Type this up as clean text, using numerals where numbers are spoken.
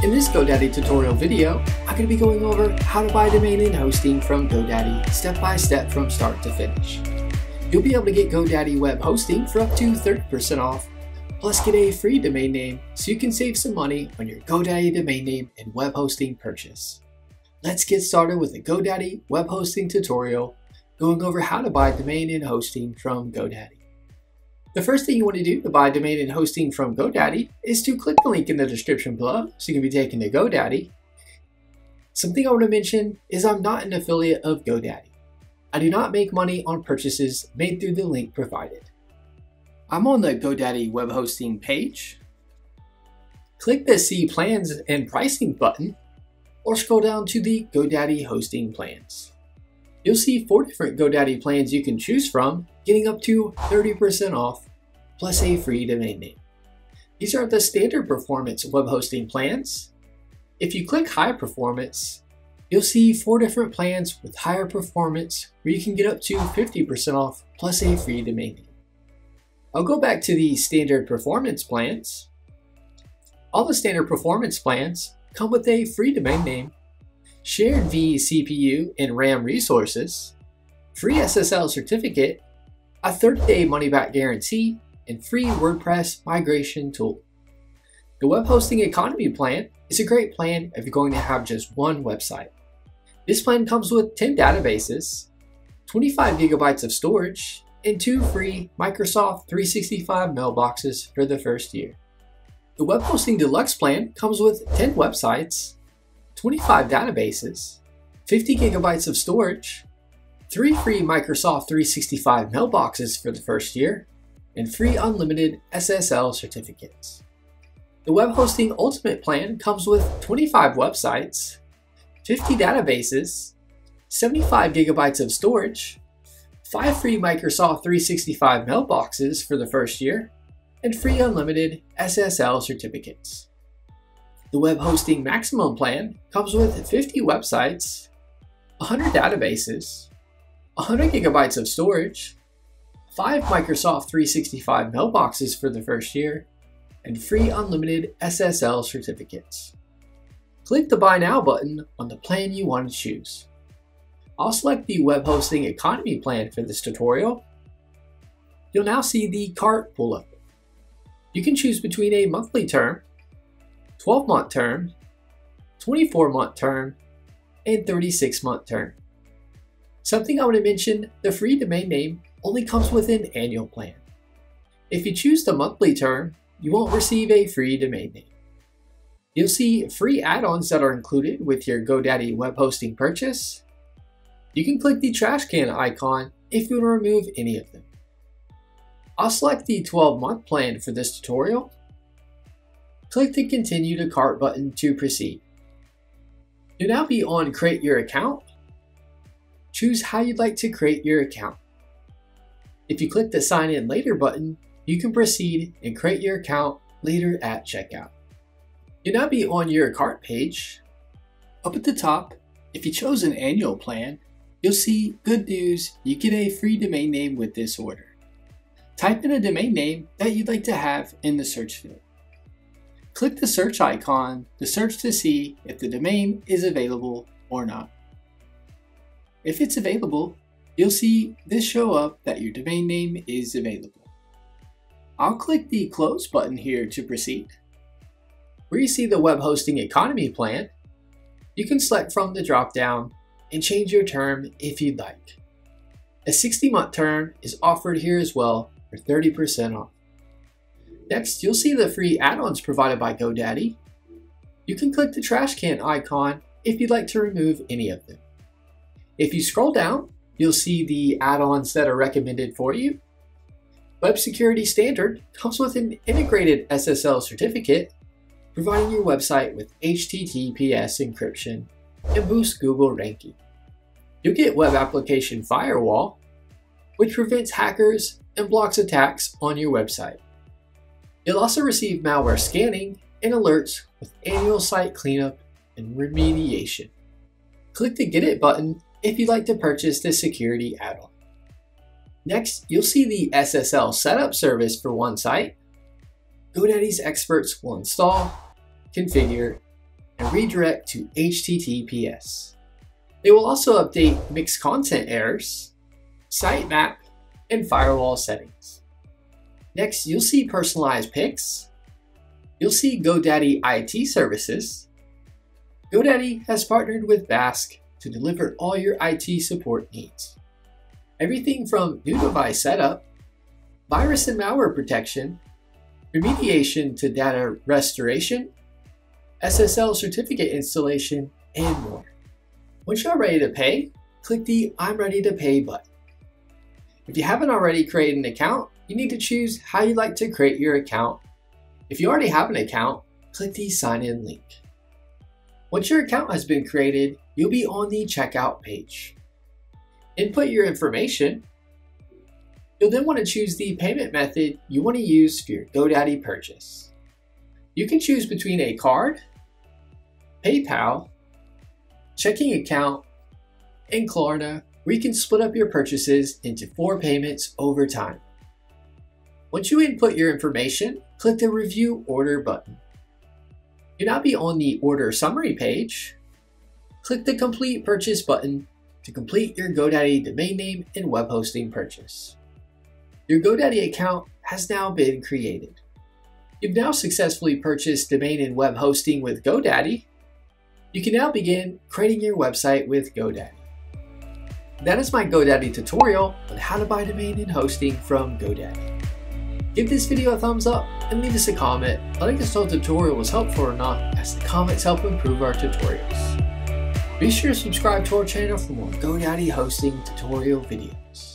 In this GoDaddy tutorial video, I'm going to be going over how to buy domain name hosting from GoDaddy step by step from start to finish. You'll be able to get GoDaddy web hosting for up to 30% off, plus get a free domain name so you can save some money on your GoDaddy domain name and web hosting purchase. Let's get started with a GoDaddy web hosting tutorial going over how to buy domain and hosting from GoDaddy. The first thing you want to do to buy domain and hosting from GoDaddy is to click the link in the description below so you can be taken to GoDaddy. Something I want to mention is I'm not an affiliate of GoDaddy. I do not make money on purchases made through the link provided. I'm on the GoDaddy web hosting page. Click the See Plans and Pricing button or scroll down to the GoDaddy hosting plans. You'll see 4 different GoDaddy plans you can choose from, getting up to 30% off, plus a free domain name. These are the standard performance web hosting plans. If you click High Performance, you'll see 4 different plans with higher performance where you can get up to 50% off, plus a free domain name. I'll go back to the standard performance plans. All the standard performance plans come with a free domain name, shared vCPU and RAM resources, free SSL certificate, a 30-day money-back guarantee, and free WordPress migration tool. The Web Hosting Economy plan is a great plan if you're going to have just one website. This plan comes with 10 databases, 25 gigabytes of storage, and 2 free Microsoft 365 mailboxes for the first year. The Web Hosting Deluxe plan comes with 10 websites, 25 databases, 50 gigabytes of storage, 3 free Microsoft 365 mailboxes for the first year, and free unlimited SSL certificates. The Web Hosting Ultimate plan comes with 25 websites, 50 databases, 75 gigabytes of storage, 5 free Microsoft 365 mailboxes for the first year, and free unlimited SSL certificates. The Web Hosting Maximum plan comes with 50 websites, 100 databases, 100 gigabytes of storage, 5 Microsoft 365 mailboxes for the first year, and free unlimited SSL certificates. Click the Buy Now button on the plan you want to choose. I'll select the Web Hosting Economy plan for this tutorial. You'll now see the cart pull up. You can choose between a monthly term, 12-month term, 24-month term, and 36-month term. Something I want to mention, the free domain name only comes with an annual plan. If you choose the monthly term, you won't receive a free domain name. You'll see free add-ons that are included with your GoDaddy web hosting purchase. You can click the trash can icon if you want to remove any of them. I'll select the 12-month plan for this tutorial. Click the Continue to Cart button to proceed. You'll now be on Create Your Account. Choose how you'd like to create your account. If you click the Sign In Later button, you can proceed and create your account later at checkout. You'll now be on your cart page. Up at the top, if you chose an annual plan, you'll see good news, you get a free domain name with this order. Type in a domain name that you'd like to have in the search field. Click the search icon to search to see if the domain is available or not. If it's available, you'll see this show up that your domain name is available. I'll click the Close button here to proceed. Where you see the Web Hosting Economy plan, you can select from the drop-down and change your term if you'd like. A 60-month term is offered here as well for 30% off. Next, you'll see the free add-ons provided by GoDaddy. You can click the trash can icon if you'd like to remove any of them. If you scroll down, you'll see the add-ons that are recommended for you. Web Security Standard comes with an integrated SSL certificate, providing your website with HTTPS encryption and boosts Google ranking. You'll get Web Application Firewall, which prevents hackers and blocks attacks on your website. You'll also receive malware scanning and alerts with annual site cleanup and remediation. Click the Get It button if you'd like to purchase this security add-on. Next, you'll see the SSL setup service for one site. GoDaddy's experts will install, configure, and redirect to HTTPS. They will also update mixed content errors, sitemap, and firewall settings. Next, you'll see personalized pics. You'll see GoDaddy IT services. GoDaddy has partnered with Basque to deliver all your IT support needs. Everything from new device setup, virus and malware protection, remediation to data restoration, SSL certificate installation, and more. Once you're ready to pay, click the I'm Ready to Pay button. If you haven't already created an account, you need to choose how you'd like to create your account. If you already have an account, click the Sign In link. Once your account has been created, you'll be on the checkout page. Input your information. You'll then want to choose the payment method you want to use for your GoDaddy purchase. You can choose between a card, PayPal, checking account, and Klarna, where you can split up your purchases into 4 payments over time. Once you input your information, click the Review Order button. You'll now be on the Order Summary page. Click the Complete Purchase button to complete your GoDaddy domain name and web hosting purchase. Your GoDaddy account has now been created. You've now successfully purchased domain and web hosting with GoDaddy. You can now begin creating your website with GoDaddy. That is my GoDaddy tutorial on how to buy domain and hosting from GoDaddy. Give this video a thumbs up and leave us a comment letting us know if the tutorial was helpful or not, as the comments help improve our tutorials. Be sure to subscribe to our channel for more GoDaddy hosting tutorial videos.